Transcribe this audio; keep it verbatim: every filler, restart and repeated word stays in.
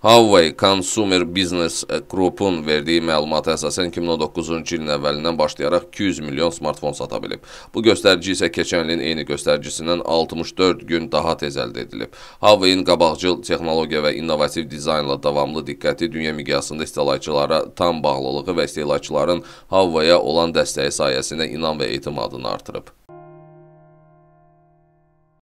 Huawei Consumer Business Group'un verdiyi məlumata əsasən iki min on doqquzuncu ilin əvvəlindən başlayaraq iki yüz milyon smartfon sata bilib. Bu göstərici isə keçən ilin eyni göstəricisindən altmış dörd gün daha tez əldə edilib. Huawei-in qabaqcıl texnologiya və innovativ dizaynla davamlı diqqəti dünya miqyasında istehlakçılara tam bağlılığı və istehlakçıların Huawei-yə olan dəstəyi sayəsində inam və etimadını artırıb.